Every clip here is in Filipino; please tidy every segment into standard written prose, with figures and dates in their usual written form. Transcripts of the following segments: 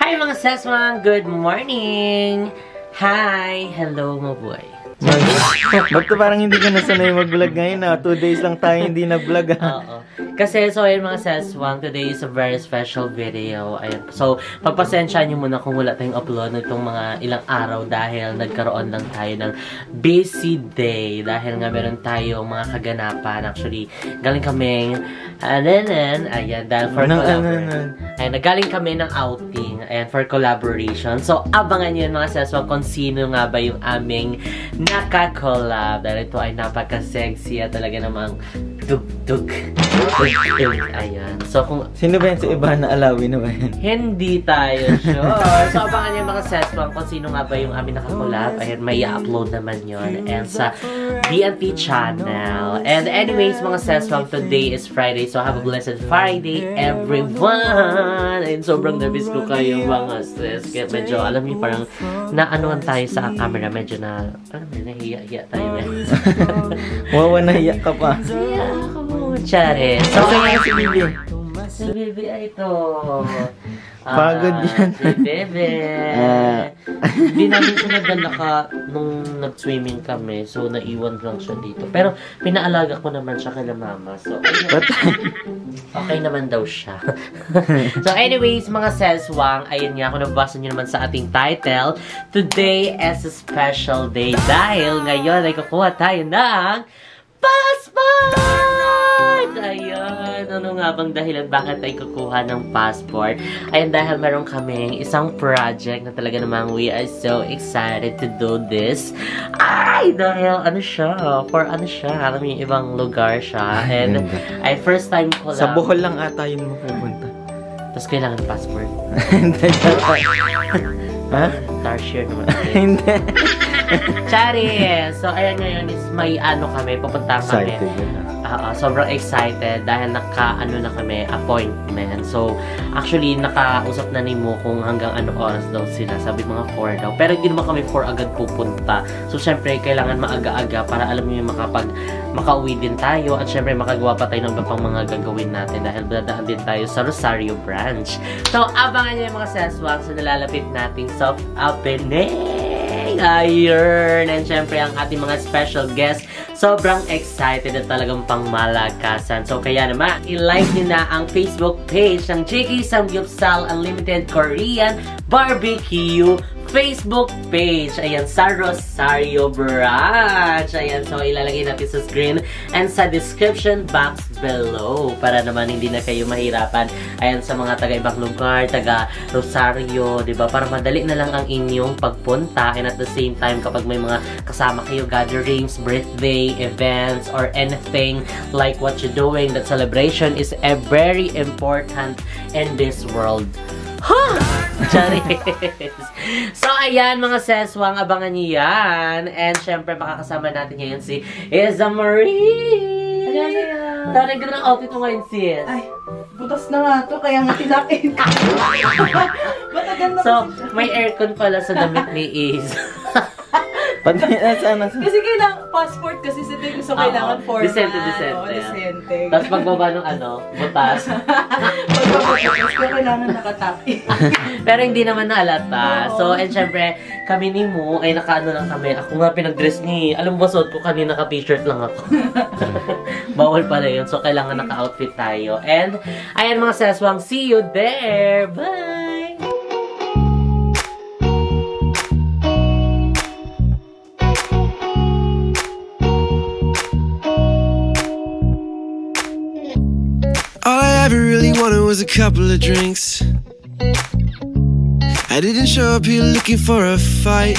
Hi mga seswang! Good morning! Hi! Hello mga boy! Ba't parang hindi ka nasanay mag-vlog ngayon na? 2 days lang tayo hindi nag-vlog Oo. Kasi so ayun mga seswang, today is a very special video. Ayun. So pagpasensya nyo muna kung wala tayong upload nitong mga ilang araw dahil nagkaroon lang tayo ng busy day. Dahil nga meron tayong mga kaganapan. Actually, galing kaming ayan, dahil for collaboration. Ayun, nagaling kami ng outing and for collaboration. So abangan nyo yun mga seswang kung sino nga ba yung aming naka-collab. Dahil ito ay napaka-sexy at talaga namang tug-tug. Ayan. So, kung... Sino ba yan? Si Ivana Alawi na ba yan? Hindi tayo sure. So, abangan niyo mga seswang kung sino nga ba yung aming nakakulab. Ayan, may i-upload naman yun. And sa BNT channel. And anyways, mga seswang, today is Friday. So, have a blessed Friday, everyone! And sobrang nervous ko kayo, mga sis. Kaya medyo, alam niyo, parang naanuan tayo sa camera. Medyo na, nahiya-hiya tayo. Wawa, nahiya ka pa. Charis. So, kaya si Bibi. Si Bibi ay ito. Pagod yan. Si Bibi. Hindi namin siya nadala nung nag-swimming kami. So, naiwan lang siya dito. Pero, pinaalaga ko naman siya kay mama. So, okay naman daw siya. So, anyways, mga seswang, ayun nga, kung nabasa nyo naman sa ating title, today is a special day. Dahil ngayon ay kukuha tayo ng passport! Ayan, ano nga bang dahilan bakit ay kukuha ng passport? Ayan, dahil meron kaming isang project na talaga namang we are so excited to do this. Ay, dahil ano siya, alam mo yung ibang lugar siya. And ay first time ko lang. Sa Bohol lang ata yun mo pupunta. Tapos kailangan passport. Ha? Tarsier naman. Hindi. Charis! So, ayan ngayon is may kami, pupunta kami. Sobrang excited dahil naka-ano na kami, appointment. So, actually, nakausap na ni Mo kung hanggang ano oras daw sila. Sabi mga 4 daw. Pero hindi naman kami 4 agad pupunta. So, syempre, kailangan maaga-aga para alam niyo makauwi din tayo. At syempre, makagawa pa tayo ng iba pang mga gagawin natin dahil dadaan din tayo sa Rosario branch. So, abangan niyo yung mga seswang sa nalalapit nating soft opening. Ayun! And syempre, ang ating mga special guest, sobrang excited at talagang pangmalakasan. So, kaya naman, i-like nyo na ang Facebook page ng Jiggy Samgyupsal Unlimited Korean Barbecue Facebook page. Ayan, sa Rosario branch. Ayan, so ilalagay natin sa screen and sa description box below para naman hindi na kayo mahirapan. Ayan, sa mga taga-ibang lugar, taga-Rosario, diba? Para madali na lang ang inyong pagpunta and at the same time, kapag may mga kasama kayo, gatherings, birthday, events, or anything like what you're doing, that celebration is a very important in this world. Huh! Charis! So, ayan mga seswang, abangan niyo yan. And syempre, makakasama natin ngayon si Iza Marie! Annyeonghaseyo! Taray ka ng outfit mo ngayon, sis. Ay, butas na nga to, kaya nga tinakin. So, may aircon pala sa damit ni Iza. Kasi kailangan passport kasi sa tayo gusto kailangan formal. Decente. Tapos pagbaba ng butas. Pagbaba kaya kailangan nakatapi. Pero hindi naman naalata. So, and syempre, kami ni Mo ay nakaano lang kami. Ako nga pinag-dress ni, alam mo ba, suot ko kanina naka-t-shirt lang ako. Bawal pala yun. So, kailangan naka-outfit tayo. And, ayan mga seswang, see you there! Bye! All I ever really wanted was a couple of drinks. I didn't show up here looking for a fight.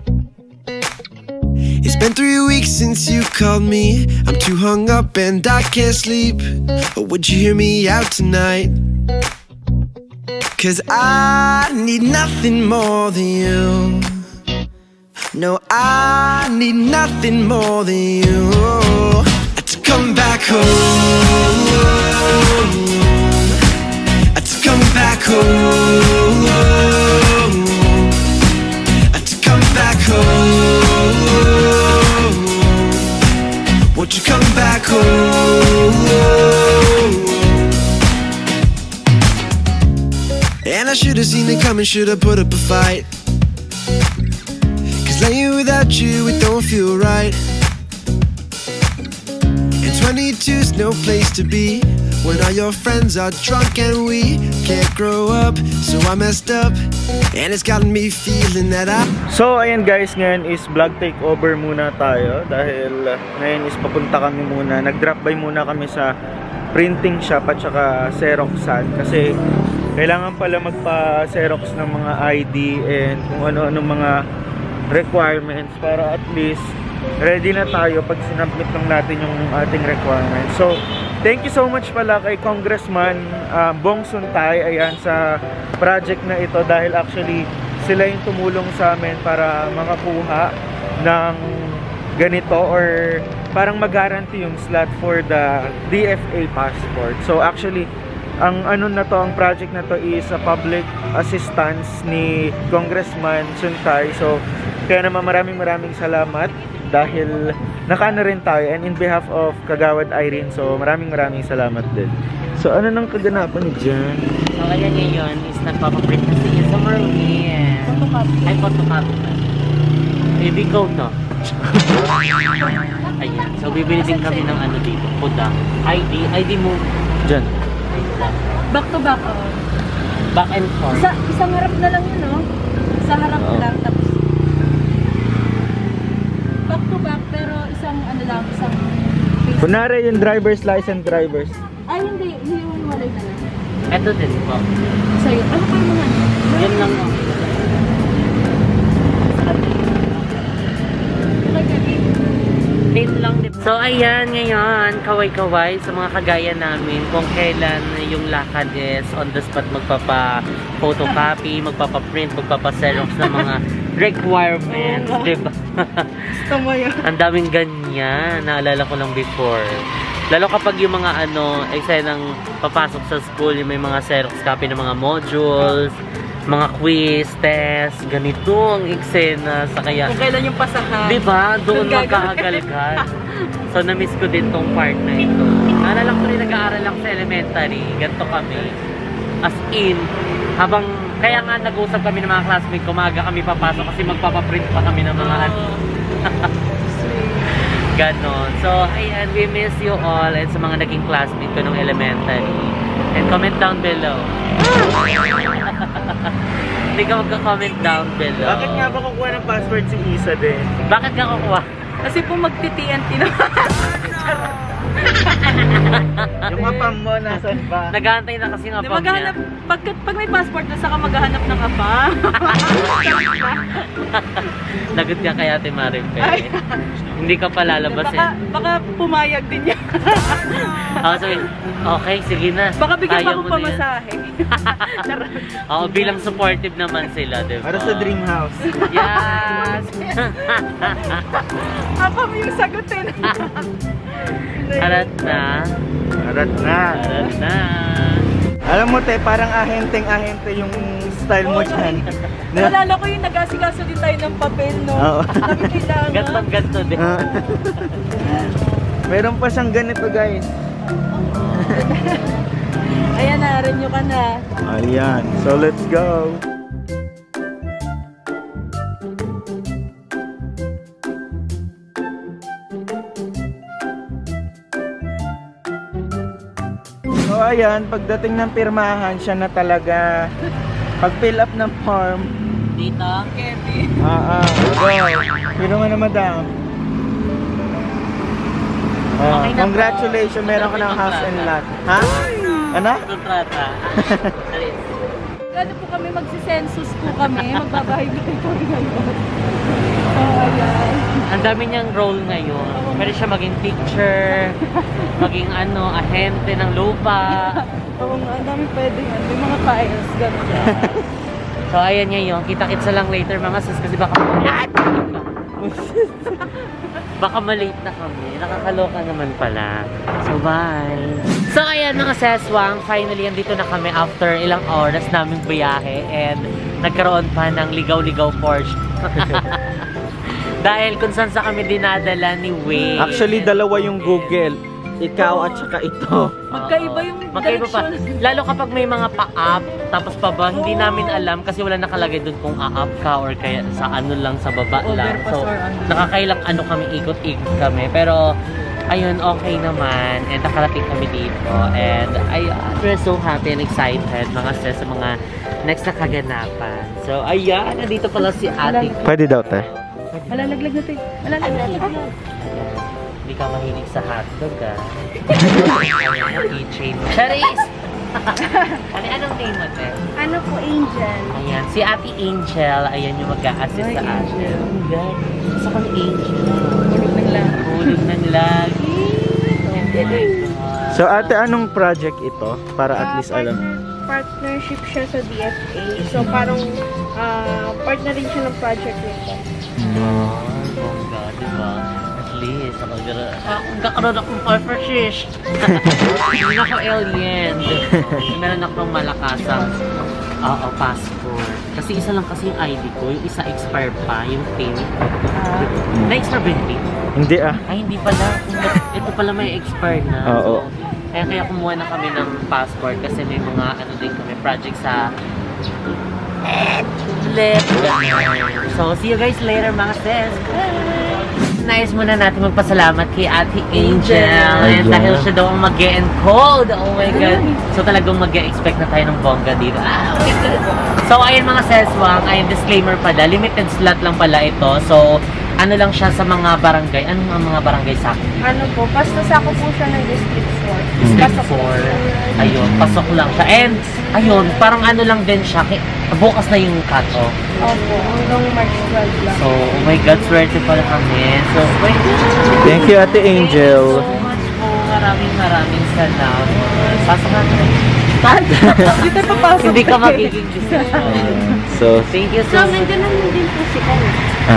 It's been 3 weeks since you called me. I'm too hung up and I can't sleep. Or would you hear me out tonight? 'Cause I need nothing more than you. No, I need nothing more than you. To come back home, to come back home, to come back home. Won't you come back home? And And I should've seen it coming, should've put up a fight. Cause laying without you, it don't feel right. And 22's no place to be when all your friends are drunk and we can't grow up. So I messed up, and it's gotten me feeling that So ayan guys, ngayon is vlog takeover muna tayo. Dahil ngayon is papunta kami muna. Nag-drop by muna kami sa printing shop at saka Xeroxan. Kasi kailangan pala magpa-Xerox ng mga ID and kung ano-ano mga requirements para at least ready na tayo pag sinubmit lang natin yung ating requirements. So, thank you so much pala kay Congressman Bong Suntay, ayan, sa project na ito dahil actually sila yung tumulong sa amin para makakuha ng ganito or parang mag-guarantee yung slot for the DFA passport. So, actually, ang ano na to, ang project na to is a public assistance ni Congressman Suntay. So, kaya naman maraming salamat dahil nakaano rin tayo and in behalf of Kagawad Irene. So, maraming salamat din. So, ano nang kaganapan ni Jan? So, ayan ngayon is nagpapaprint na siya sa Marlene. Photocopy. Ay, photocopy na. Baby code to. Ayan. So, bibili din kami ng ano dito. Puda. ID mo. Jan. Back to back. Back and forth. Isang harap na lang yun, no? Isang harap lang. Tapos back to back, pero isang ano lang, isang... Kunwari yung driver's license drivers. Ay, hindi. Yung walay na lang. Ito din po. Sa'yo. Ano kayo mga ano? Yun lang po. Plain lang din. So, ayan ngayon, kaway-kaway sa mga kagaya namin kung kailan yung lakad is on the spot magpapa-photocopy, magpapa-print, magpapa-xerox ng mga requirements, diba? Tama yun. Ang daming ganyan, naalala ko lang before. Lalo kapag yung mga ano, eksenang papasok sa school, yung may mga xerox copy ng mga modules, mga quiz, test, ganito ang eksena sa kaya. Kung kailan yung pasahan. Diba? Doon magkakagalgal. So, na-miss ko din tong part na ito. Naalala ko rin nag-aaral lang sa elementary. Ganito kami. As in, habang, kaya nga nag-usap kami ng mga classmates, kumaga kami papasok kasi magpapaprint pa kami ng mga ano. Ganon. So, ayan, we miss you all and sa mga naging classmates ko nung elementary. And comment down below. Hindi ka magka-comment down below. Bakit nga ba kukuha ng passport si Isa din? Bakit ka kukuha? Kasi po magti-TNT na. Yung mapam mo, nasan ba? Nag-aantay na kasi nga pam niya. Pag may passport na, saka maghahanap ng apa. Lagot ka kaya Ate Marife. Hindi ka pa lalabas eh. Baka pumayag din yan. Ako sabi, okay, sige na. Baka bigyan pa Kaya akong mo na yan. pamasahe. Oo, bilang supportive naman sila, diba? Para sa dream house. Yes! Apa mo yung sagutin. Arat na. Arat na. Arat na. Alam mo te, parang ahenteng-ahente yung style mo dyan. Nalala ko yung nag-asikaso din tayo ng papel, no? Oo. Sabi kailangan. Gantong-ganto din. Meron pa siyang ganito guys. Ayan na, renew ka na. Ayan. So let's go. So ayan, pagdating ng pirmahan, siya na talaga pag-fill up ng form. Dito. Kevin. Go. Pero nga na madam. Okay na po. Congratulations, meron ka ng house and lot. Ha? Ano? Kontrata. Alis. Gano po kami, magsisensus po kami. Magbabahay-bahay po rin ngayon. Oh, ayan. Ang dami niyang role ngayon. Pwede siya maging teacher, maging ano, ahente ng lupa. Oo nga, ang dami pwede yan. May mga files, gano'n. So ayan ngayon, kita-kits na lang later mga sis kasi baka baka malate na kami. Nakakaloka naman pala. So bye! So ayan mga seswang, finally andito na kami after ilang oras naming biyahe and nagkaroon pa ng ligaw-ligaw Porsche. Dahil kung saan sa kami dinadala ni Wade. Actually, dalawa yung Google. Ikaw at saka ito. Magkaiba yung Magkaiba pa. Lalo kapag may mga pa-up, tapos pa ba, hindi namin alam kasi wala nakalagay dun kung a-up ka or kaya sa ano lang, sa baba lang. So, nakakailang ano kami, ikot-ikot kami. Pero, ayun, okay naman. And nakarating kami dito. And we're so happy and excited mga sis sa mga next na kaganapan. So, ayan, nandito pala si ate. Pwede daw, te. Malalaglag na tayo. Malalaglag. Hindi ka mahilig sa hotdog, ah. Keychain. Charis! Anong name mo, te? Ano po, Angel? Ayan, si Ate Angel. Ayan yung mag-a-assist sa atin. Oh my God. Isa kang Angel. Hulog ng lang. Hulog ng lagi. So ate, anong project ito? Para at least alam. Partnership siya sa DFA. So parang part na rin siya ng project nito. Oh my God, diba? At least, magkakaroon akong partnership. Hindi ako alien. Meron akong malakasang passport. Kasi isa lang kasi yung ID ko. Yung isa expired pa, yung PIN. Na-expire ba yung PIN? Hindi ah. Ay, hindi pala. Ito pala may expired na. Oo. So, kaya kumuha na kami ng passport kasi may mga ano din kami, project sa left. So, see you guys later mga sis. Nais muna natin magpasalamat kay Ate Angel. And dahil siya daw ang mag-e-encode. Oh my God. So talagang mag-e-expect na tayo ng bongga dito. So ayun mga seswang, ayun disclaimer pala. Limited slot lang pala ito. So ano lang siya sa mga barangay. Anong ang mga barangay sa akin? Ano po, basta sako po siya ng District 4. District 4. Ayun, pasok lang siya. And ayun, parang ano lang din siya. Bukas na yung cut-off. Opo, hanggang March 12 lang. So, oh my God, swerte pala kami. So, wait. Thank you, Ate Angel. Thank you so much po. Maraming salamat. Pasok na tayo. Hindi tayo papasok. Hindi ka magiging decision. So, Thank you so So, much. nandiyan naman din po si Karen.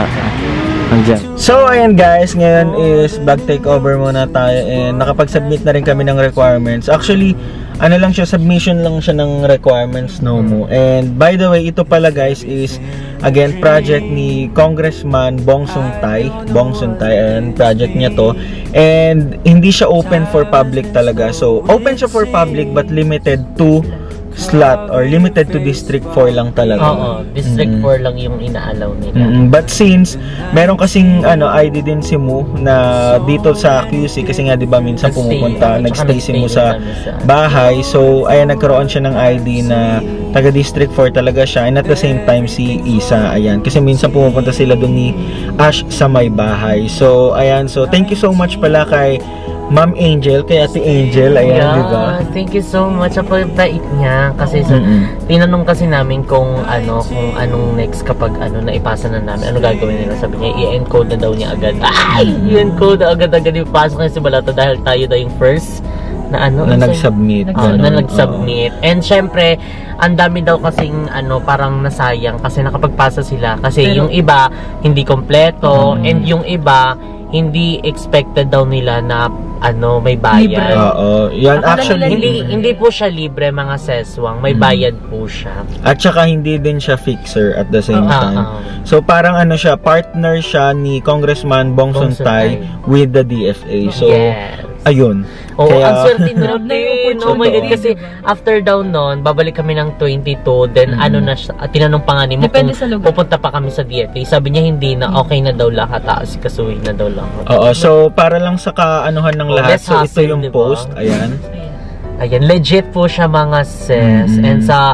andyan. So, ayan guys, ngayon is vlog takeover muna tayo and nakapag-submit na rin kami ng requirements. Actually, ano lang siya, submission lang siya ng requirements, no mo. And by the way, ito pala guys is, again, project ni Congressman Bong Suntay, ayan, project niya to. And hindi siya open for public talaga. So, open siya for public but limited to slot or limited to District 4 lang talaga. Oo, District 4 lang yung ina-allow nila. But since meron kasing ID din si Mu na dito sa QC kasi nga 'di ba minsan pumupunta, nagstay si Mu sa bahay. So ayan, nagkaroon siya ng ID na taga District 4 talaga siya, and at the same time si Isa, ayan, kasi minsan pumupunta sila doon ni Ash sa may bahay. So ayan, so thank you so much pala kay Ma'am Angel, kay Ate Angel, ayan, yeah, diba? Thank you so much. Ako yung bait niya. Kasi tinanong kasi namin kung anong next kapag naipasa na namin. Ano gagawin nila? Sabi niya, i-encode na daw niya agad. Ay! I-encode na agad-agad yung pasok niya si Balata dahil tayo daw yung first na nag-submit. Na nag-submit. And syempre, ang dami daw kasing parang nasayang kasi nakapagpasa sila. Kasi yung iba, hindi kompleto. And yung iba, hindi expected daw nila na may bayad. Oo. Yan actually hindi po siya libre mga seswang, may bayad po siya. At saka hindi din siya fixer at the same time. So parang siya, partner siya ni Congressman Bong Suntay with the DFA. So ayun. Oh, ang swerte natin. Oh my God, kasi after daw nun, babalik kami ng 22, then tinanong pa nga ni Mo kung pupunta pa kami sa DFA. Sabi niya hindi na, okay na daw lahat, kasuhin na daw lang. Oo, so para lang sa kaanuhan ng lahat, so ito yung post, ayan. Ayan, legit po siya mga sis. And sa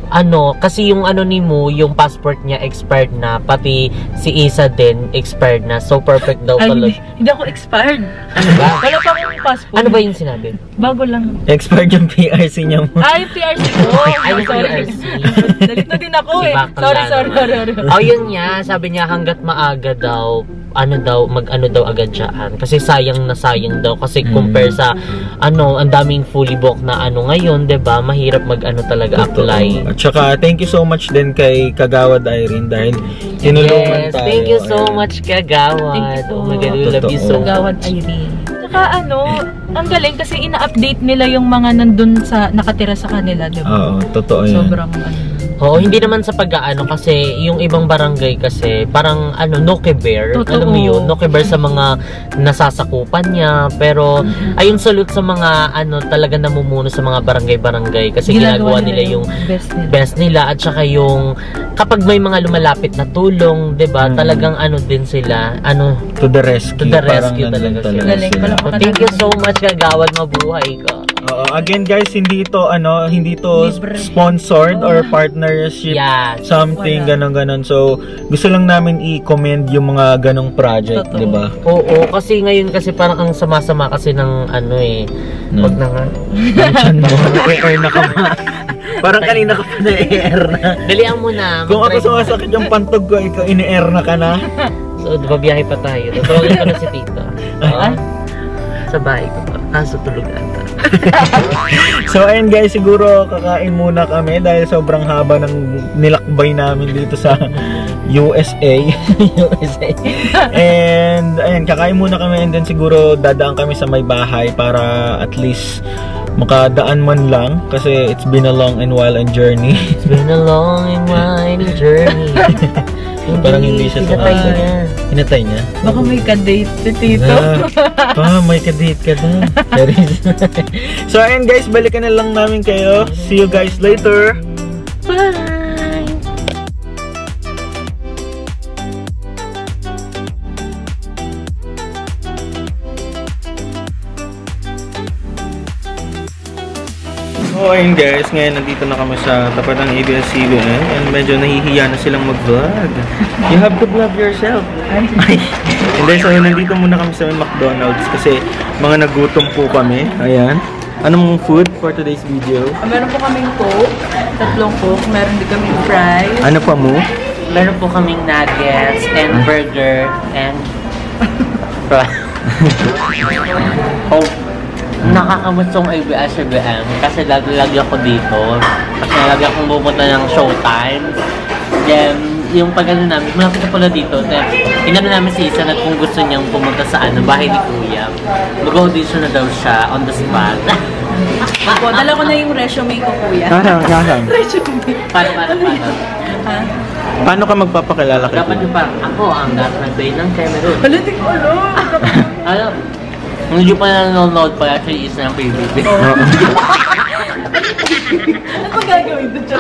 kasi yung ni Mo, yung passport niya expired na, pati si Isa din expired na. So perfect daw pala. Hindi ako expired. Wala pa akong passport. Ano ba yung sinabi? Bago lang. Expired yung PRC niya mo. Yung PRC ko. Yung PRC. Dalit na din ako Sorry. Oh, yun niya. Sabi niya hanggat maaga daw, mag-ano daw agad dyan. Kasi sayang daw. Kasi compare sa, ang daming fully booked na ngayon, 'di ba? Mahirap talaga apply. At saka, thank you so much din kay Kagawad Irene dahil tinulungan tayo. Thank you so much, Kagawad. Oh my God, we love you so much. Kagawad Irene. Saka ang galing kasi ina-update nila yung mga nandun sa nakatira sa kanila, 'di ba? Oo, totoo yan. Sobrang Oo, hindi naman sa pag-aano kasi yung ibang barangay kasi parang no-ke-bear. Totoo. Alam mo yun, no-ke-bear sa mga nasasakupan niya. Pero ayun, salute sa mga talaga namumuno sa mga barangay-barangay kasi ginagawa nila yung best nila at saka yung kapag may mga lumalapit na tulong, 'di ba? Talagang din sila, to the rescue. To the rescue talaga sila. Galing. sila. Thank you so much, Kagawad, mabuhay ka. Again guys, hindi to Libre. sponsored or partnership, Yes. something ganon. So gusto lang namin i-commend yung mga ganong project, Totoo. 'di ba? Oo, kasi ngayon kasi parang ang sama-sama kasi ng wag na nga. Nandiyan mo, air na ka ma. Parang kanina ka pa na-air na. Dalian mo na. Kung ako sumasakit yung pantog ko, ikaw ini-air na ka na. So, babiyahe pa tayo. Tutulogin ko na si Tita. Sa bahay ko pa. Kaso tulog ata. So ayun guys, siguro kakain muna kami dahil sobrang haba ng nilakbay namin dito sa USA. USA. And ayun, kakain muna kami and then siguro dadaan kami sa may bahay para at least makadaan man lang kasi it's been a long and winding journey. It's been a long and winding journey. Parang hindi siya Hinatay niya. Hinatay niya? Baka may ka-date si Tito. May ka-date ka doon. So ayun guys, balikan na lang namin kayo. See you guys later. Bye! So ayun guys, ngayon nandito na kami sa tapat ng ABS-CBN and medyo nahihiya na silang mag-vlog. You have to vlog yourself. Ay. Hindi, so nandito muna kami sa McDonald's kasi mga nagutom po kami. Ayan. Anong food for today's video? Meron po kaming Coke, 3 Coke, meron din kaming fries. Ano pa mo? Meron po kaming nuggets and burger and nakakamusong ABS-CBN kasi lagi ako dito. Kasi lagi akong pupunta ng showtime. Then, yung pag-ano namin, malapit na pala dito. Inano namin si Isa na kung gusto niyang pumunta sa bahay ni Kuya. Mag-audition na daw siya on the spot. Ako, dala ko na yung resume ko, Kuya. Nasaan? Resume. Paano? Paano ka magpapakilala kay Dapat yung parang ako ang nag-play ng camera. Wala, di ko alam. Hindi pa nanonood pa actually Isa ng PBB. Ano ba gagawin doon?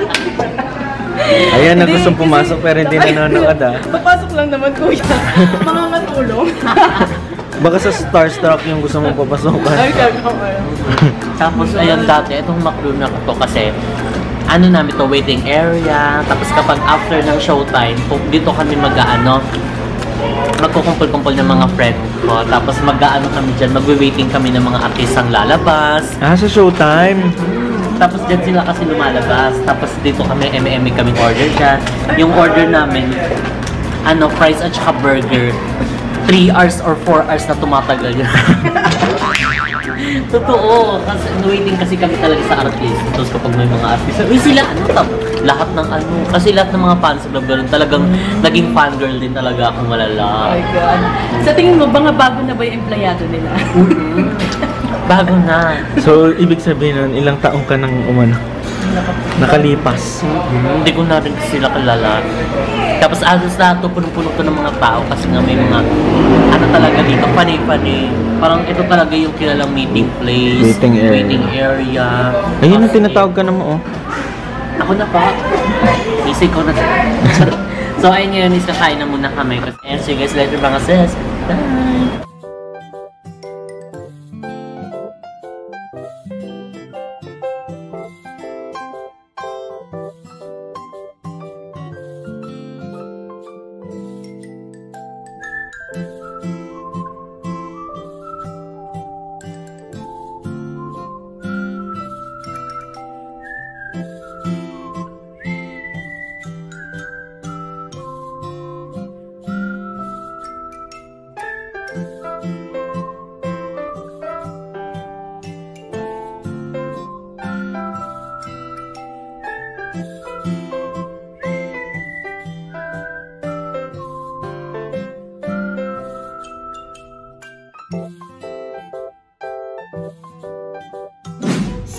Ayan, na gustong pumasok pero hindi nanonood Papasok lang naman, Kuya. Mga matulong. Baka sa Starstruck yung gusto mong papasokan. Ay, gagawin. Tapos ayun dati, itong McDo na to kasi namin to waiting area. Tapos kapag after ng showtime, dito kami magkukumpul-kumpul ng mga friend ko. Tapos kami dyan, magwe-waiting kami ng mga artistang lalabas. Sa showtime. Tapos dyan sila kasi lumalabas. Tapos dito kami, kaming order dyan. Yung order namin, fries at saka burger. 3 hours or 4 hours na tumatagal yun. Totoo. Kasi waiting kasi kami talaga sa artist. Tapos kapag may mga artist, sila lahat ng kasi lahat ng mga fans ng gano'n talagang naging fangirl din talaga akong malala. Oh my God. Sa tingin mo, bago na ba yung empleyado nila? Bago na. So, ibig sabihin nun, ilang taong ka nang nakalipas. Hindi ko na rin sila kilala. Tapos alas lahat to, punong-puno to ng mga tao kasi nga may mga talaga dito, panay-panay. Parang ito talaga yung kilalang meeting place, waiting area. Ayun ang tinatawag ka naman, Ako na pa. Isip ko na. So ayun ngayon, kakain na muna kami. And see you guys later mga sis. Bye!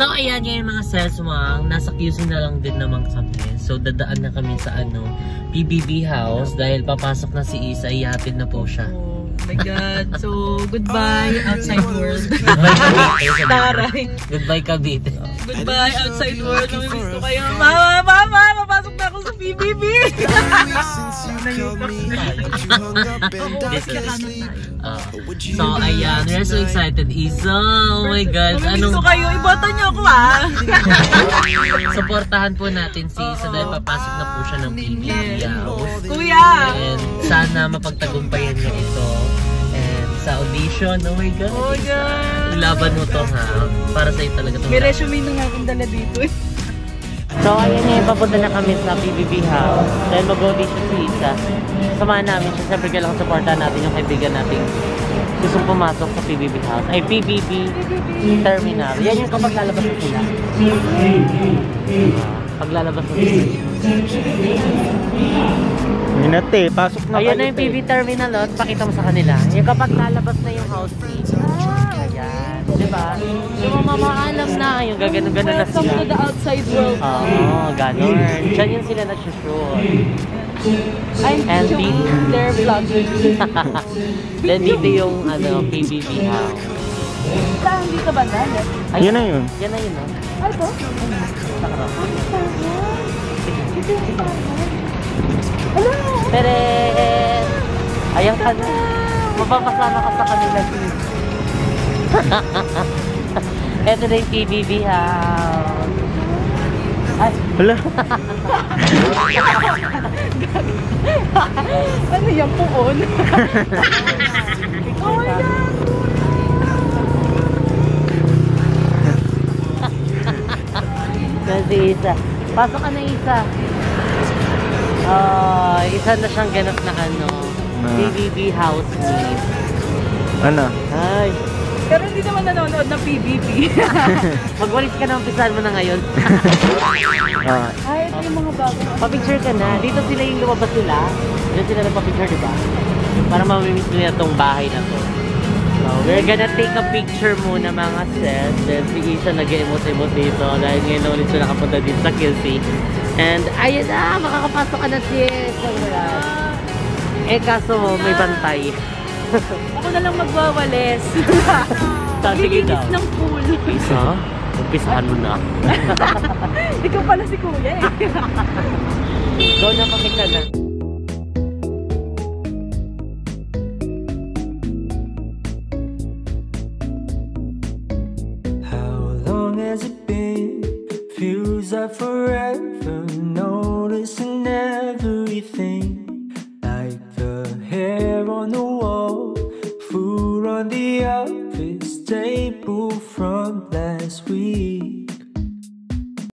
So, ayan yung mga seswang. Nasa QC na lang din naman kami. So, dadaan na kami sa PBB house dahil papasok na si Isa. Ihatid na po siya. Oh my God. So, goodbye outside world. Goodbye, Cavite. Taray. Goodbye, Cavite. Goodbye outside world. Namimiss ko kayo. Mama, mama, papasok na ako sa PBB. So, ayan. We're so excited, Isa. Oh my God. Namimiss ko kayo. Ibota niyo ako, ha? Supportahan po natin si Isa dahil papasok na po siya ng PBB house. Kuya! And sana mapagtagumpayan niya ito. And sa audition, oh my God. Oh my God. Laban mo to, ha? Para sa'yo talaga to. May resume na nga akong dala dito. So, ayan ngayon, papunta na kami sa PBB house. Dahil mag-audition si Isa. Samahan namin siya. Siyempre, kailangan supportahan natin yung kaibigan natin gustong pumasok sa PBB house. Ay, PBB terminal. Yan yung kapag lalabas na sila. Paglalabas na sila. Minate, pasok na. Ayan na yung PBB terminal, oh. Pakita mo sa kanila. Yung kapag lalabas na yung house seat. Ayan. Diba? Yung mga mamaalam na. Yung gaganon-ganon na Welcome sila. to the outside world. Oo, ganon. Diyan yung sila nag-shoot. I'm shooting their vlog. Then dito yung PBB house. Saan dito ba na? Ay, Yan na yun. Yan na yun, no? Ay, po? Hello! Pere! Ayan ka na. Mapapasama ka sa kanila. Ito na yung PBB house. Ay, Hala. Ano yan po on? Oh my God! kasi Isa. Pasok ka na, Isa. Isa na siyang ganap na PBB housemate. Ano? Ay, Pero hindi naman nanonood ng PBB. magwalis ka na, umpisahan mo na ngayon. Ay, ito yung mga bago. Pa-picture ka na. Dito sila yung lumabas sila. Dito sila nagpa-picture, diba? Para mamimiss nila tong bahay na to. So, we're gonna take a picture muna mga sis. Then si Isa nag-emote-emote dito dahil ngayon na ulit siya nakapunta dito sa QC. And ayun na, makakapasok ka na sis. Eh kaso may bantay. Ako na lang magwawalis. Sige daw. Linis ng pool. Isa? Umpisahan mo na. Ikaw pala si Kuya eh. Go na, pakita na. Has it been? Feels like forever. Noticing everything, like the hair on the wall, food on the office table from last week.